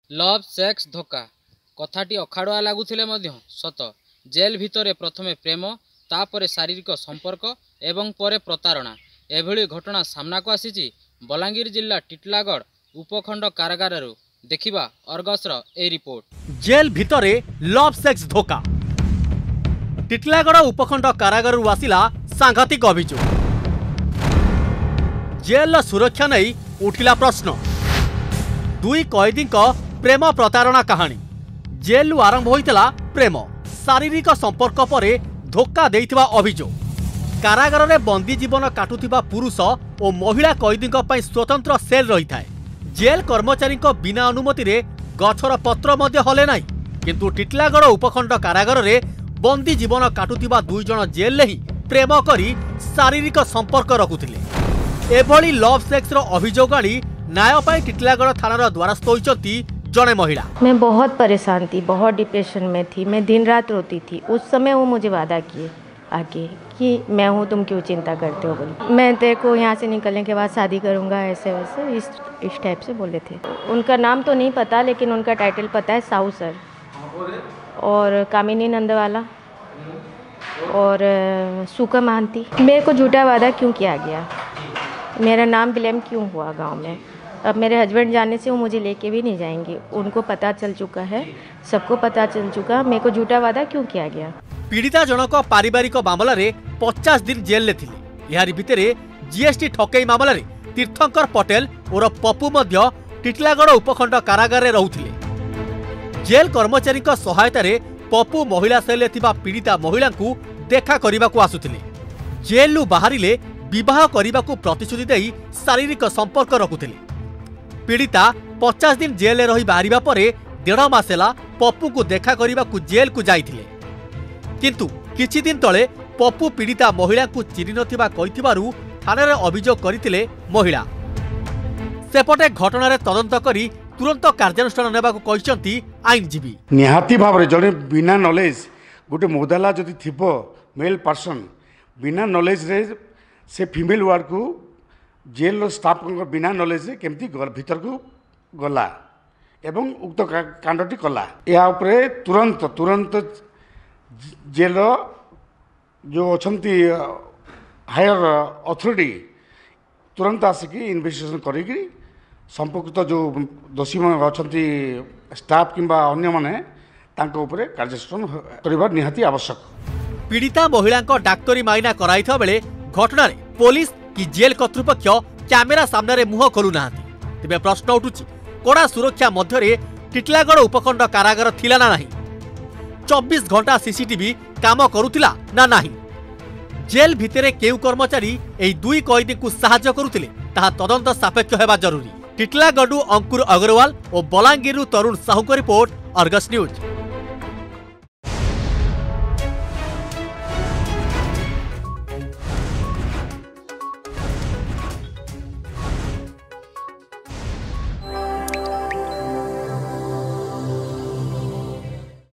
Love sex धोखा कथाटी अखाड़ुआ लगुले सत jail भितर प्रथमे प्रेम तापर शारीरिक संपर्क एवं परे प्रतारणा एभली घटना सामना को आसी बलांगीर जिला टिटलागढ़ उपखंड कारागार देखिबा अर्गसर ए रिपोर्ट। जेल भितरे लव सेक्स धोखा टिटलागढ़ उपखंड कारागार आसिला सांघातिक अभियोग। जेल सुरक्षा नहीं उठिला प्रश्न। दुई कैदी प्रेम प्रतारणा कहानी। जेल आरंभ होइतला प्रेम शारीरिक संपर्क परे धोखा देइथिबा अभियोग। कारागार रे बंदी जीवन काटुथिबा पुरुष और महिला कैदी स्वतंत्र सेल रही थाए। जेल कर्मचारी बिना अनुमति रे गछर पत्र मध्य हले नाही, किंतु टिटलागढ़ उपखंड कारागार रे बंदी जीवन काटुथिबा दुई जण जेल ही प्रेम करी शारीरिक संपर्क रखुथिले। एभली लव सेक्स रो अभियोग आनी न्याय पाई टिटलागढ़ थानार द्वारस्थ होइचंती जणे महिला। मैं बहुत परेशान थी, बहुत डिप्रेशन में थी, मैं दिन रात रोती थी। उस समय वो मुझे वादा किए आगे कि मैं हूँ, तुम क्यों चिंता करते हो बोली। मैं तेरे को यहाँ से निकलने के बाद शादी करूँगा, ऐसे वैसे इस टाइप से बोले थे। उनका नाम तो नहीं पता, लेकिन उनका टाइटल पता है, साहू सर और कामिनी नंदवाला और सुका महांती। मेरे को झूठा वादा क्यों किया गया, मेरा नाम ब्लेम क्यों हुआ गांव में। अब मेरे हस्बैंड जाने से वो मुझे लेके भी नहीं जाएंगे। उनको पता चल चुका है, सबको पता चल चुका, मेरे को झूठा वादा क्यों किया गया। पीड़िता जनक पारिवारिक मामला रे 50 दिन जेल ले थिले। यारी भितरे जीएसटी ठकई मामला रे तीर्थंकर पटेल और पप्पू मध्य टिटलागढ़ उपखंड कारागार रे रहुथिले। जेल कर्मचारी सहायता रे पप्पू महिला सेल रे थिबा पीड़िता महिला को देखा करने को आसुथिले। जेलु बाहरिले विवाह करने को प्रतिश्रुति देई शारीरिक संपर्क रखुथिले। पीड़िता 50 दिन जेल रही बाहरिबा परे 1.5 मास हेला पप्पू को देखा करने को जेल को जाइथिले, किंतु किछि दिन तले पप्पू पीड़िता महिला को चिन्हि नथिबा कहिथिबारु थानारे अभियोग करथिले महिला। सेपटे घटना रे तदंत करी तुरंत कार्यानुष्ठान नेबा को कहिसंती आईनजीवी। निहाती भाव रे जने बिना नॉलेज गोटे मोदाला जदि थिबो मेल पर्सन बिना नॉलेज रे से फीमेल वार्ड को जेल स्टाफ बिना नॉलेज रे केमती भीतर को गला एवं उक्त कांडटी कला। या उपरे तुरंत तुरंत जेल जो अच्छी हायर अथॉरिटी तुरंत आसिकी इन्वेस्टिगेशन करी संपर्कित जो दोषी अच्छा स्टाफ किंबा अन्य माने तांको उपरे कार्यानुष्ठान करबा निहाती आवश्यक। पीड़िता महिला डाक्तरी माइना कराइथा बेले घटना रे पुलिस कि जेल कर्तृपक्ष कैमेरा सामने रे मुह खोलु नाहांती। तेबे प्रश्न उठुची कड़ा सुरक्षा मध्य टिटलागढ़ उपखंड कारागार थिला ना नाही। 24 घंटा सीसीटीवी काम करुतिला ना नाही। जेल भितरे केउ कर्मचारी एई दुई कैदी को सहायता करुतिले ताहा तदंत सापेक्ष हेबा जरूरी। टिटलागढ़ अंकुर अग्रवाल और बलांगीर तरुण साहू को रिपोर्ट, अर्गस न्यूज।